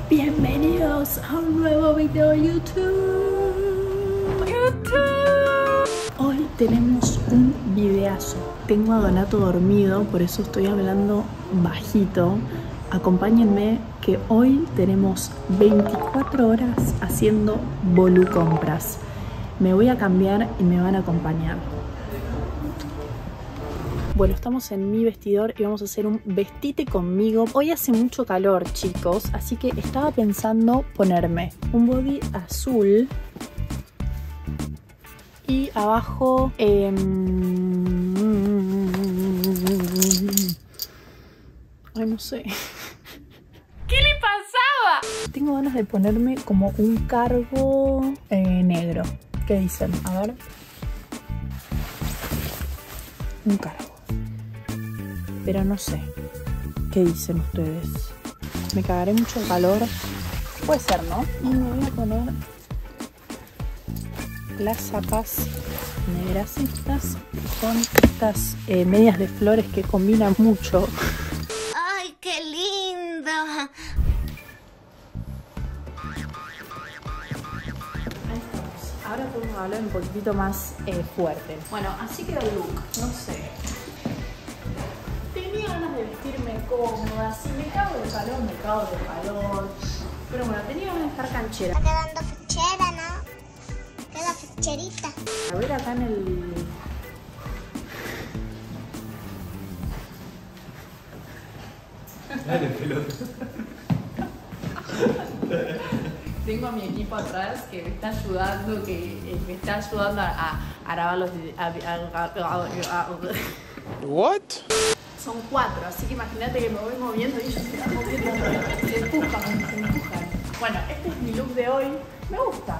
Bienvenidos a un nuevo video de YouTube. Hoy tenemos un videazo. Tengo a Donato dormido, por eso estoy hablando bajito. Acompáñenme que hoy tenemos 24 horas haciendo volucompras. Me voy a cambiar y me van a acompañar. Bueno, estamos en mi vestidor y vamos a hacer un vestite conmigo. Hoy hace mucho calor, chicos, así que estaba pensando ponerme un body azul y abajo ay, no sé. ¿Qué le pasaba? Tengo ganas de ponerme como un cargo negro. ¿Qué dicen? A ver. Un cargo. Pero no sé. ¿Qué dicen ustedes? Me cagaré mucho de calor. Puede ser, ¿no? Y me voy a poner las zapas negras estas con estas medias de flores que combinan mucho. ¡Ay, qué lindo! Ahora podemos hablar un poquitito más fuerte. Bueno, así queda el look. No sé. Tenía ganas de vestirme cómoda. Si me cago de calor, me cago de calor. Pero bueno, tenía ganas de estar canchera. Está quedando fichera, ¿no? Queda ficherita. A ver acá en el... Dale, pelota. Tengo a mi equipo atrás que me está ayudando, a grabar los... What? Son 4, así que imagínate que me voy moviendo y ellos se están moviendo. Se empujan. Bueno, este es mi look de hoy. Me gusta.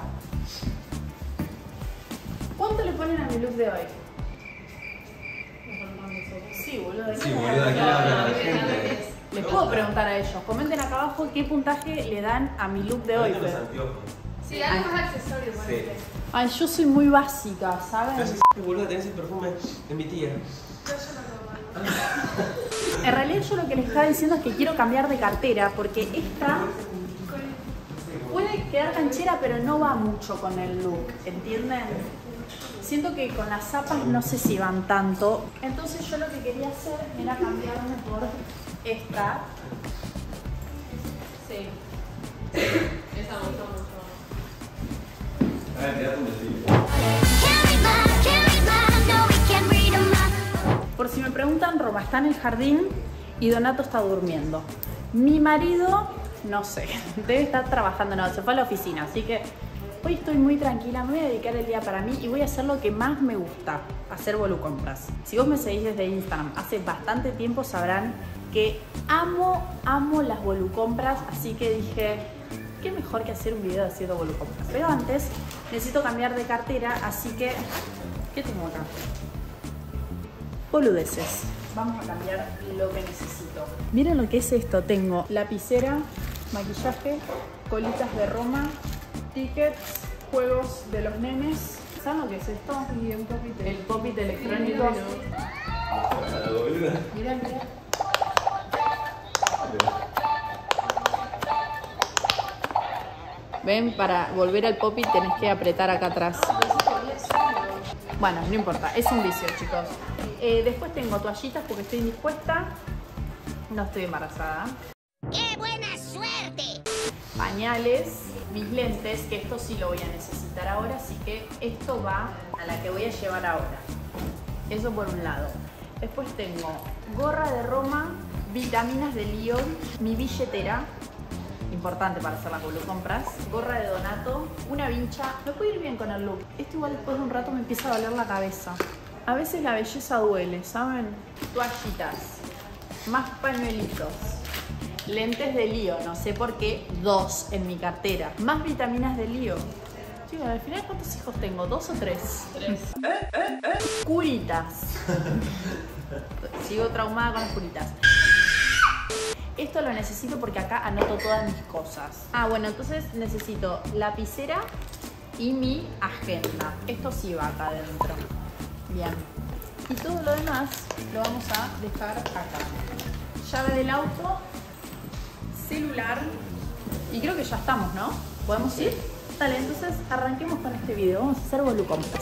¿Cuánto le ponen a mi look de hoy? Sí, boludo. Sí, boludo, aquí la gente. Les puedo preguntar a ellos. Comenten acá abajo qué puntaje le dan a mi look de hoy. Los anteojos. Sí, algo más accesorio, Sí. Ay, yo soy muy básica, ¿saben? Boludo, tenés el perfume de mi tía. En realidad yo lo que les estaba diciendo es que quiero cambiar de cartera porque esta puede quedar canchera pero no va mucho con el look, ¿entienden? Siento que con las zapas no sé si van tanto. Entonces yo lo que quería hacer era cambiarme por esta. Sí. Esa me gustó mucho. A ver, quédate un vestido. Por si me preguntan, Roma está en el jardín y Donato está durmiendo. Mi marido, no sé, debe estar trabajando, no, se fue a la oficina, así que hoy estoy muy tranquila, me voy a dedicar el día para mí y voy a hacer lo que más me gusta, hacer volucompras. Si vos me seguís desde Instagram hace bastante tiempo sabrán que amo las volucompras, así que dije, qué mejor que hacer un video haciendo volucompras. Pero antes necesito cambiar de cartera, así que, ¿qué tengo acá? Boludeces. Vamos a cambiar lo que necesito. Miren lo que es esto. Tengo lapicera, maquillaje, colitas de Roma, tickets, juegos de los nenes. ¿Saben lo que es esto? Y un poquito. El pop-it electrónico. Mira. Ven, para volver al pop-it tenés que apretar acá atrás. Bueno, no importa, es un vicio, chicos. Después tengo toallitas porque estoy indispuesta. No estoy embarazada. ¡Qué buena suerte! Pañales, mis lentes, que esto sí lo voy a necesitar ahora, así que esto va a la que voy a llevar ahora. Eso por un lado. Después tengo gorra de Roma, vitaminas de Lyon, mi billetera, importante para hacer las volucompras, gorra de Donato, una vincha. Me puede ir bien con el look. Esto igual después de un rato me empieza a doler la cabeza. A veces la belleza duele, ¿saben? Toallitas, más pañuelitos, lentes de Lío, no sé por qué, 2 en mi cartera, más vitaminas de Lío. Chicos, al final, ¿cuántos hijos tengo? ¿2 o 3? 3. Curitas. Sigo traumada con las curitas. Esto lo necesito porque acá anoto todas mis cosas. Ah, bueno, entonces necesito lapicera y mi agenda. Esto sí va acá adentro. Bien. Y todo lo demás lo vamos a dejar acá. Llave del auto, celular Y creo que ya estamos, ¿no? ¿Podemos ir? Dale, entonces arranquemos con este video. Vamos a hacer volucompras.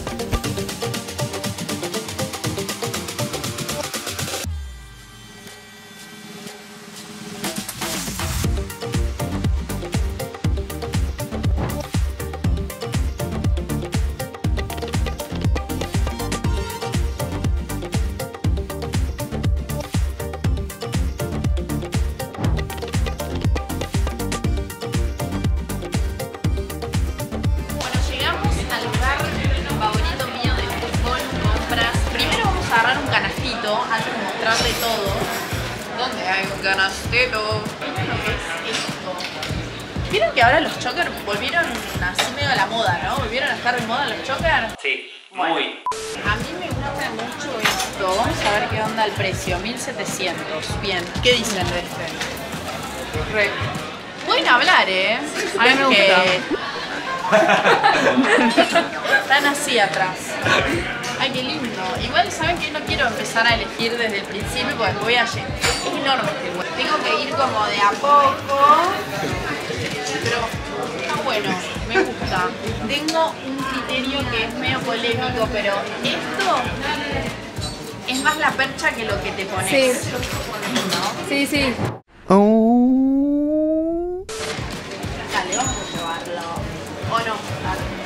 Antes de mostrarle todo. ¿Dónde hay un canastero? ¿Vieron lo que es esto? ¿Vieron que ahora los chokers volvieron así medio a la moda, ¿no? ¿Volvieron a estar de moda los chokers? Sí, bueno, muy. A mí me gusta mucho esto. Vamos a ver qué onda el precio. 1700. Bien. ¿Qué dicen de este? Re. Pueden hablar, ¿eh? A mí me gusta. Están así atrás. Ay, qué lindo. Igual saben que no quiero empezar a elegir desde el principio porque voy a llegar. Es enorme este huevo. Tengo que ir como de a poco. Pero está bueno, me gusta. Tengo un criterio que es medio polémico, pero esto es más la percha que lo que te pones. Sí. ¿No? Sí, sí. Dale, vamos a llevarlo. ¿O no? Dale.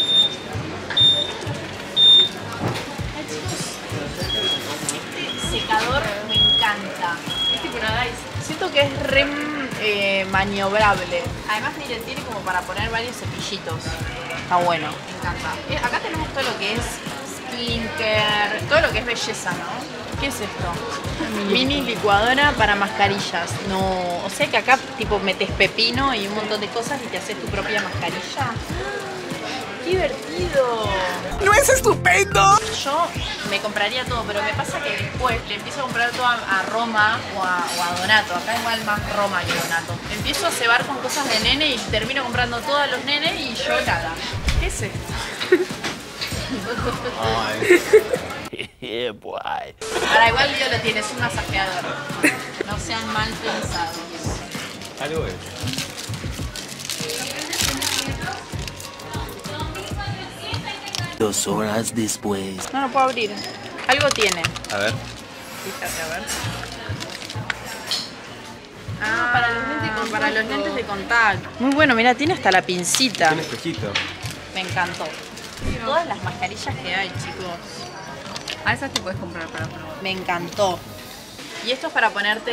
Secador me encanta. Es tipo una Dyson. Siento que es re maniobrable. Además, miren, tiene como para poner varios cepillitos. Está bueno, me encanta. Acá tenemos todo lo que es skincare, todo lo que es belleza, ¿no? ¿Qué es esto? Mini licuadora para mascarillas. No, o sea que acá tipo metes pepino y un montón de cosas y te haces tu propia mascarilla. ¡Qué divertido! ¿No es estupendo? Yo me compraría todo, pero me pasa que después le empiezo a comprar todo a Roma o a Donato. Acá igual más Roma que Donato. Empiezo a cebar con cosas de nene y termino comprando todo a los nenes y yo nada. ¿Qué es esto? Yeah, boy. Ahora igual Lío lo tiene, es un masajeador. No sean mal pensados. Algo es. 2 horas después. No lo puedo abrir. Algo tiene. A ver. Fíjate, a ver. Para los lentes de contacto. Para los lentes de contacto. Muy bueno, mira, tiene hasta la pincita. Tiene espejito. Me encantó. Todas las mascarillas que hay, chicos. A esas te puedes comprar para probar. Me encantó. Y esto es para ponerte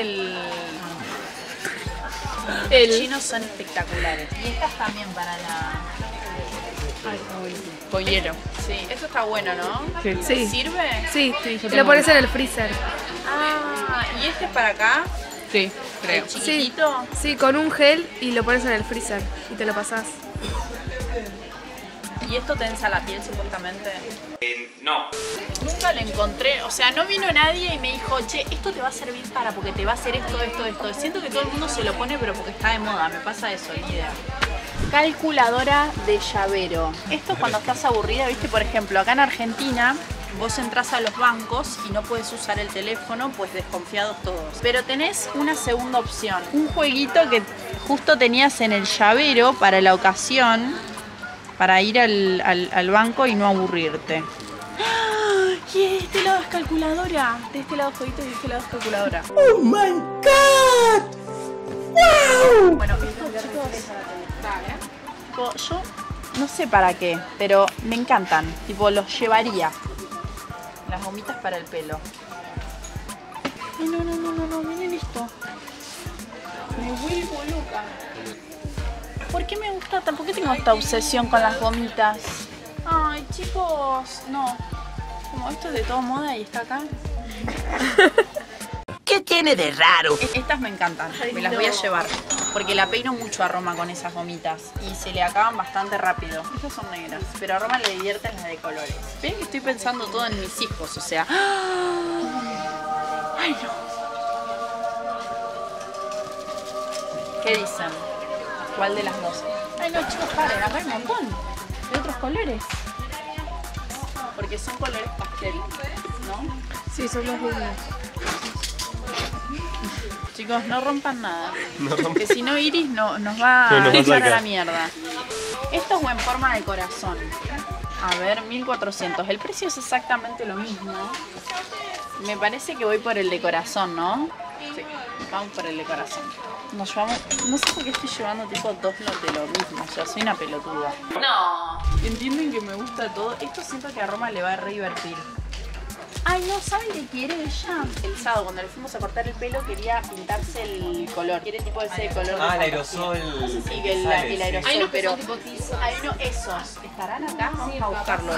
Los chinos son espectaculares. Y estas también para la... Ay, está buenísimo. Con hielo. Sí, eso está bueno, ¿no? Sí. ¿Sirve? Sí, te lo pones en el freezer. Ah, ¿y este es para acá? Sí, creo. ¿El chiquitito? Sí, con un gel y lo pones en el freezer y te lo pasás. ¿Y esto tensa la piel supuestamente? No. Nunca lo encontré, o sea, no vino nadie y me dijo, che, esto te va a servir porque te va a hacer esto. Siento que todo el mundo se lo pone, pero porque está de moda, me pasa eso, ni idea. Calculadora de llavero. Esto es cuando estás aburrida, viste, por ejemplo, acá en Argentina, vos entras a los bancos y no puedes usar el teléfono, pues desconfiados todos. Pero tenés una segunda opción, un jueguito que justo tenías en el llavero para la ocasión, para ir al banco y no aburrirte. Y de este lado es calculadora. De este lado jueguito y de este lado es calculadora. ¡Oh, my God! ¡Wow! Bueno, esto yo no sé para qué, pero me encantan. Tipo, los llevaría. Las gomitas para el pelo. Ay, no, miren esto. Me vuelvo loca. ¿Por qué me gusta tanto? ¿Por qué tengo esta obsesión con las gomitas? Ay, chicos, no. Como esto es de toda moda y está acá. ¿Qué tiene de raro? Estas me encantan, me las voy a llevar. Porque la peino mucho a Roma con esas gomitas. Y se le acaban bastante rápido. Estas son negras, pero a Roma le divierten las de colores. Ven que estoy pensando todo en mis hijos, o sea... ¡Ay, no! ¿Qué dicen? ¿Cuál de las dos? Ay, no, chicos, paren, acá hay un montón de otros colores. Porque son colores pastel, ¿no? Sí, son más lindos. Chicos, no rompan nada. No rompan. Que si no Iris nos va No, nos va a a echar a la sacar. mierda. Esto es en forma de corazón. A ver, 1400. El precio es exactamente lo mismo. Me parece que voy por el de corazón, ¿no? Sí, vamos por el de corazón. Nos llevamos... No sé por qué estoy llevando tipo dos de lo mismo. O sea, soy una pelotuda. No. Entienden que me gusta todo. Esto siento que a Roma le va a re divertir. Ay, no, ¿saben qué quiere ella? El sábado, cuando le fuimos a cortar el pelo, quería pintarse el color. Quiere tipo ese color de el fantasía. aerosol. Sí, que el aerosol, Hay unos que pero... son tipo tizos. Hay uno, esos. ¿Estarán acá? Vamos a buscarlos.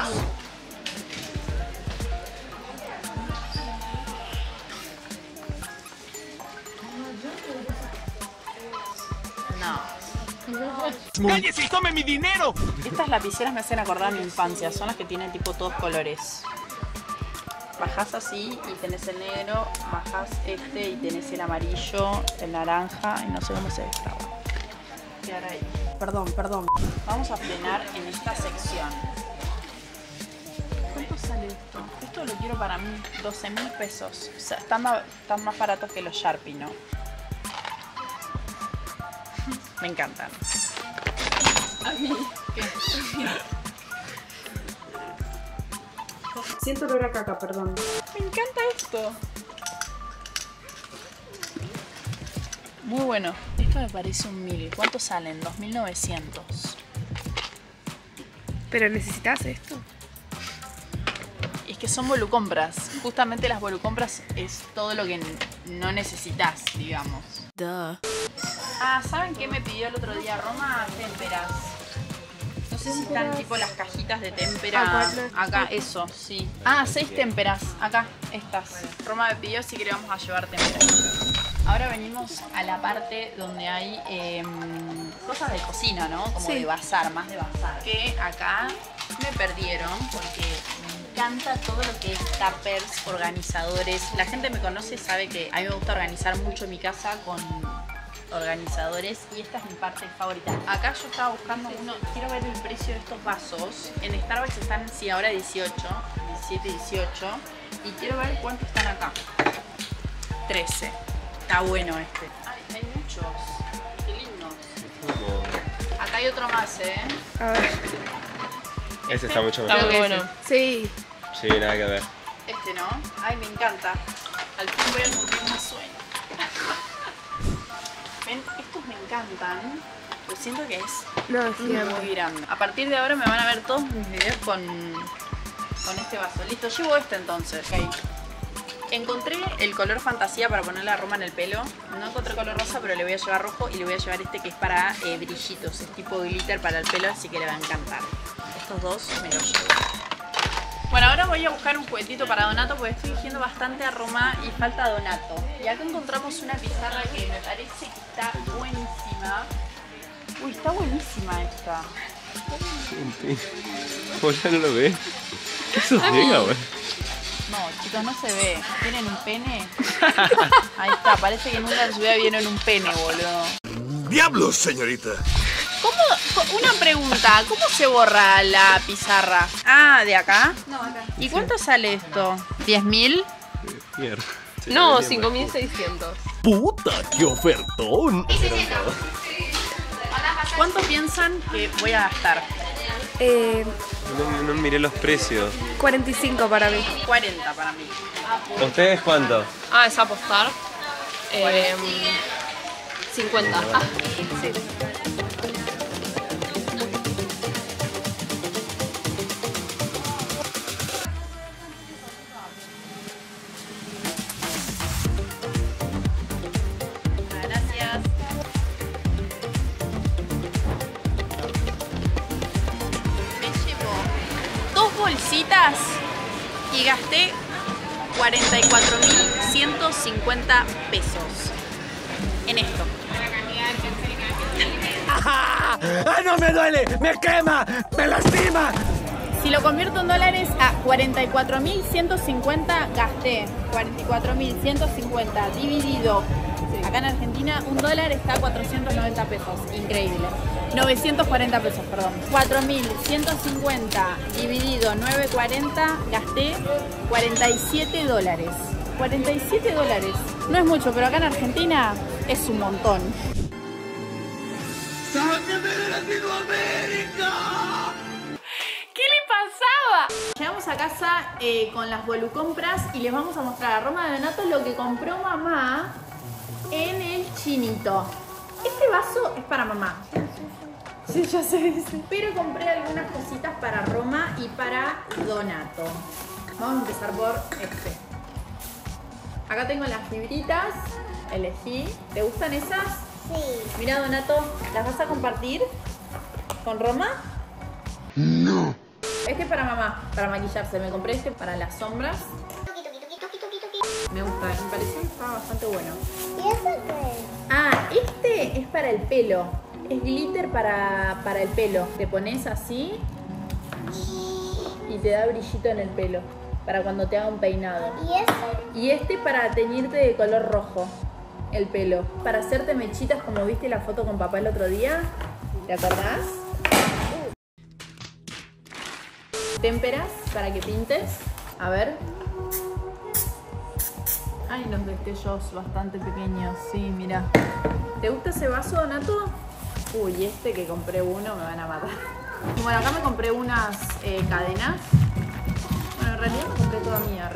No. ¡Cállese y tome mi dinero! Estas lapiceras me hacen acordar a mi infancia. Son las que tienen tipo todos colores. Bajás así y tenés el negro, bajás este y tenés el amarillo, el naranja y no sé cómo se destraba. Quedar ahí. Perdón. Vamos a frenar en esta sección. ¿Cuánto sale esto? Esto lo quiero para mí, 12.000 pesos. O sea, están más baratos que los Sharpie, ¿no? Me encantan. A mí. ¿Qué? Siento olor a caca, perdón. Me encanta esto. Muy bueno. Esto me parece un 1000. ¿Cuánto salen? 2.900. Pero necesitas esto. Y es que son volucompras. Justamente las volucompras es todo lo que no necesitas, digamos. Ah, ¿saben qué me pidió el otro día Roma? Témperas. No sé si están tipo las cajitas de témpera. Acá, eso, sí. Ah, 6 témperas. Acá, estas. Roma me pidió si queríamos a llevar témperas. Ahora venimos a la parte donde hay cosas de cocina, ¿no? Como de bazar, más de bazar. Que acá me perdieron porque me encanta todo lo que es tuppers, organizadores. La gente me conoce y sabe que a mí me gusta organizar mucho mi casa con organizadores y esta es mi parte favorita. Acá yo estaba buscando uno, quiero ver el precio de estos vasos. En Starbucks están, sí, ahora 18, 17, 18 y quiero ver cuánto están acá. 13. Está bueno este. Ay, hay muchos. Qué lindos. Acá hay otro más, A ver. Ese está mucho Está mejor. muy bueno. Sí. Sí, nada que ver. Este, ¿no? Ay, me encanta. Al fin voy a cumplir mi sueño. Ven, estos me encantan. Pero siento que es No, sí, muy grande. A partir de ahora me van a ver todos mis videos con este vaso. Listo, llevo este entonces. Okay. Encontré el color fantasía para ponerle a Roma en el pelo. No encontré color rosa, pero le voy a llevar rojo y le voy a llevar este que es para brillitos. Es tipo glitter para el pelo, así que le va a encantar. Estos dos me los llevo. Bueno, ahora voy a buscar un juguetito para Donato porque estoy eligiendo bastante a Roma y falta Donato. Y acá encontramos una pizarra que me parece que está buenísima. Uy, está buenísima esta. ¿Vos ya no lo ves? Eso llega, güey. No, chicos, no se ve. ¿Tienen un pene? Ahí está, parece que nunca en su vida vieron un pene, boludo. ¡Diablos, señorita! ¿Cómo? Una pregunta, ¿cómo se borra la pizarra? Ah, ¿de acá? No, acá. ¿Y cuánto sale esto? ¿10.000? Mierda. No, 5.600. ¡Puta, qué ofertón! ¿Cuánto piensan que voy a gastar? No miré los precios. 45 para mí. 40 para mí. ¿Ustedes cuánto? Ah, es apostar. 50. Sí. Gracias. Me llevo 2 bolsitas y gasté 44.150 pesos en esto. ¡Ah! ¡No me duele! ¡Me quema! ¡Me lastima! Si lo convierto en dólares a 44.150 gasté. 44.150 dividido. Acá en Argentina un dólar está a 490 pesos. Increíble. 940 pesos, perdón. 4.150 dividido 940 gasté 47 dólares. $47. No es mucho, pero acá en Argentina es un montón. ¡Sáquenme de Latinoamérica! ¿Qué le pasaba? Llegamos a casa con las Volucompras y les vamos a mostrar a Roma de Donato lo que compró mamá en el Chinito. Este vaso es para mamá. Sí, ya sé. Pero compré algunas cositas para Roma y para Donato. Vamos a empezar por este. Acá tengo las fibritas. Elegí. ¿Te gustan esas? Sí. Mira, Donato, ¿las vas a compartir con Roma? No. Este es para mamá, para maquillarse. Me compré este para las sombras. Me gusta, me pareció que estaba bastante bueno. ¿Y eso qué es? Ah, este es para el pelo. Es glitter para el pelo. Te pones así y te da brillito en el pelo. Para cuando te haga un peinado. ¿Y eso? Y este para teñirte de color rojo el pelo. Para hacerte mechitas como viste la foto con papá el otro día. ¿Te acordás? Témperas para que pintes. A ver. Hay unos destellos bastante pequeños. Sí, mira. ¿Te gusta ese vaso, Donato? Uy, este que compré uno me van a matar. Y bueno, acá me compré unas cadenas. Bueno, en realidad me compré toda mía.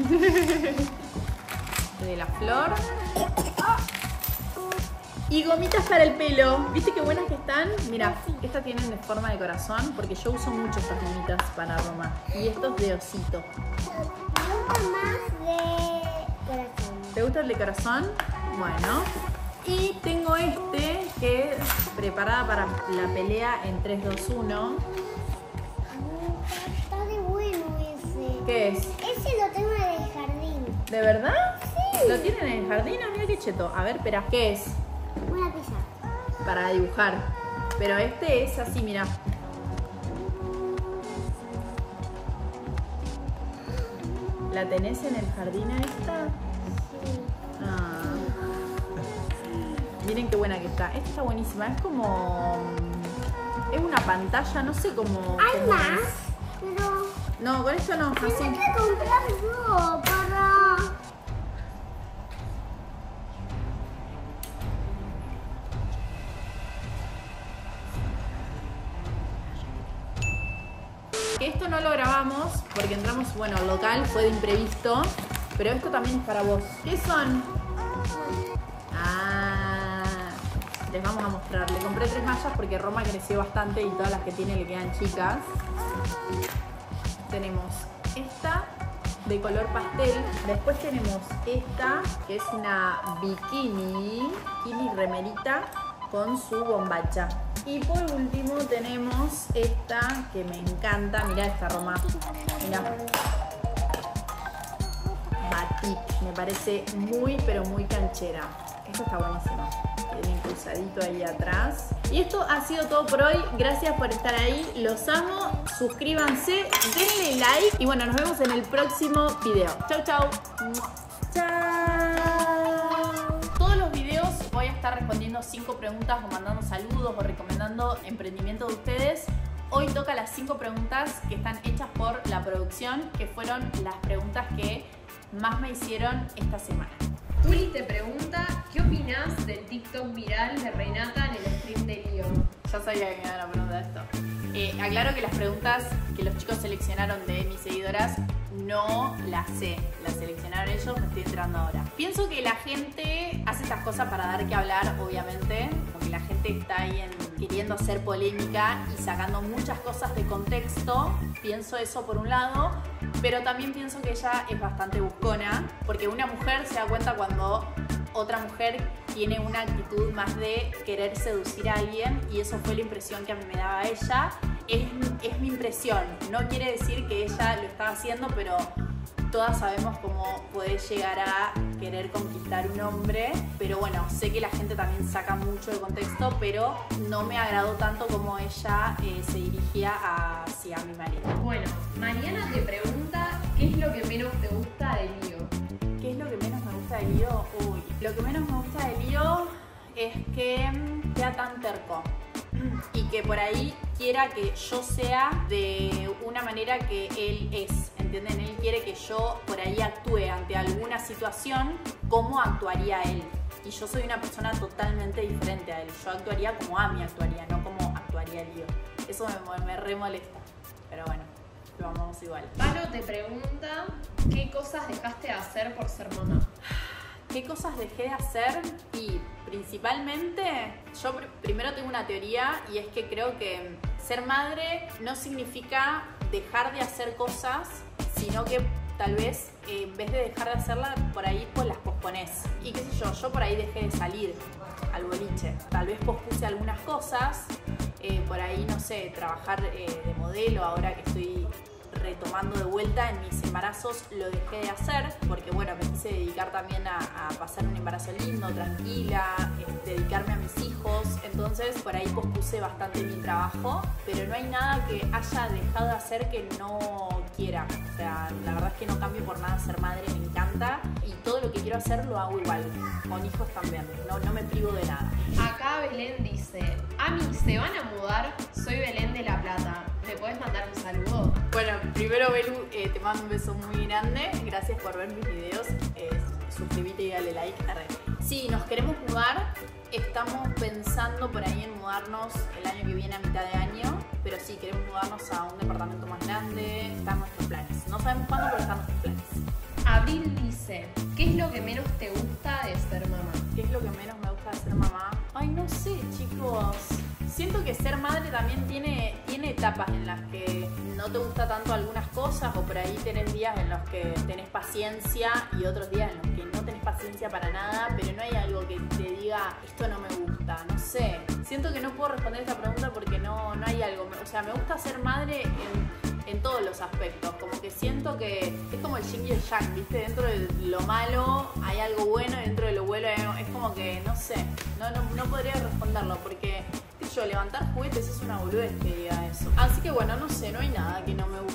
De la flor. Y gomitas para el pelo. ¿Viste qué buenas que están? Mira, estas tienen de forma de corazón porque yo uso mucho estas gomitas para Roma. Y estos de osito. Me gusta más de corazón. ¿Te gusta el de corazón? Bueno. Y tengo este que es preparada para la pelea en 3, 2, 1. Está de bueno ese. ¿Qué es? Ese lo tengo en el jardín. ¿De verdad? Sí. ¿Lo tienen en el jardín? Ah, mira qué cheto. A ver, espera. ¿Qué es? Una pizza. Para dibujar. Pero este es así, mira. ¿La tenés en el jardín esta? Sí. Ah. Miren qué buena que está. Esta está buenísima. Es como... Es una pantalla, no sé cómo... Hay cómo más, es. pero No, con esto no, tengo así. que comprar yo para... Que esto no lo grabamos porque entramos, bueno, al local, fue de imprevisto. Pero esto también es para vos. ¿Qué son? Ah, les vamos a mostrar. Le compré 3 mallas porque Roma creció bastante y todas las que tiene le quedan chicas. Tenemos esta de color pastel. Después tenemos esta que es una bikini remerita con su bombacha. Y por último tenemos esta que me encanta. Mirá esta, Roma. Mirá. Batik. Me parece muy, pero muy canchera. Esto está buenísimo. Tiene impulsadito ahí atrás. Y esto ha sido todo por hoy. Gracias por estar ahí. Los amo. Suscríbanse. Denle like. Y bueno, nos vemos en el próximo video. Chau, chau. Chao. Todos los videos voy a estar respondiendo 5 preguntas o mandando saludos o recomendando emprendimiento de ustedes. Hoy toca las 5 preguntas que están hechas por la producción, que fueron las preguntas que más me hicieron esta semana. Juli te pregunta, ¿qué opinas del TikTok viral de Renata en el stream de Lío? Ya sabía que me iban a preguntar esto. Aclaro que las preguntas que los chicos seleccionaron de mis seguidoras no las sé, las seleccionaron ellos, me estoy enterando ahora. Pienso que la gente hace estas cosas para dar que hablar, obviamente, porque la gente está ahí queriendo hacer polémica y sacando muchas cosas de contexto. Pienso eso por un lado, pero también pienso que ella es bastante buscona, porque una mujer se da cuenta cuando otra mujer tiene una actitud más de querer seducir a alguien, y eso fue la impresión que a mí me daba ella. Es mi impresión, no quiere decir que ella lo estaba haciendo, pero todas sabemos cómo puede llegar a querer conquistar un hombre. Pero bueno, sé que la gente también saca mucho de contexto, pero no me agradó tanto como ella se dirigía hacia mi marido. Bueno, Mariana te pregunta, ¿qué es lo que menos te gusta de Lío? ¿Qué es lo que menos me gusta de Lío? Uy, lo que menos me gusta de Lío es que sea tan terco y que por ahí quiera que yo sea de una manera que él es. ¿entienden? Él quiere que yo por ahí actúe ante alguna situación como actuaría él. Y yo soy una persona totalmente diferente a él. Yo actuaría como Ami actuaría, no como actuaría Lío. Eso me re molesta. Pero bueno, lo amamos igual. Palo te pregunta, ¿qué cosas dejaste de hacer por ser mamá? ¿Qué cosas dejé de hacer? Y principalmente, yo primero tengo una teoría y es que creo que ser madre no significa dejar de hacer cosas, sino que tal vez en vez de dejar de hacerlas, por ahí pues las posponés. Y qué sé yo por ahí dejé de salir al boliche. Tal vez pospuse algunas cosas, por ahí, no sé, trabajar de modelo ahora que estoy retomando de vuelta en mis embarazos, lo dejé de hacer porque bueno, me quise dedicar también a pasar un embarazo lindo, tranquila, dedicarme a mis hijos, entonces por ahí pospuse bastante mi trabajo, pero no hay nada que haya dejado de hacer que no quiera, o sea, la verdad es que no cambio por nada ser madre, me encanta y todo lo que quiero hacer lo hago igual, con hijos también, no me privo de nada. Acá Belén dice, Ami, ¿se van a mudar? Soy Belén de La Plata. ¿Me podés mandar un saludo? Bueno, primero Belu, te mando un beso muy grande. Gracias por ver mis videos. Suscríbete y dale like. Sí, nos queremos mudar. Estamos pensando por ahí en mudarnos el año que viene a mitad de año. Pero sí, queremos mudarnos a un departamento más grande. Están nuestros planes. No sabemos cuándo, pero están nuestros planes. Abril dice, ¿qué es lo que menos te gusta de ser mamá? ¿Qué es lo que menos me gusta de ser mamá? Ay, no sé, chicos. Siento que ser madre también tiene etapas en las que no te gusta tanto algunas cosas o por ahí tenés días en los que tenés paciencia y otros días en los que no tenés paciencia para nada, pero no hay algo que te diga esto no me gusta, no sé. Siento que no puedo responder esta pregunta porque no hay algo. O sea, me gusta ser madre en todos los aspectos, como que siento que es como el yin y el yang, ¿viste? Dentro de lo malo hay algo bueno y dentro de lo bueno es como que, no sé, no podría responderlo porque, qué sé yo, levantar juguetes es una boludez que diga eso. Así que bueno, no sé, no hay nada que no me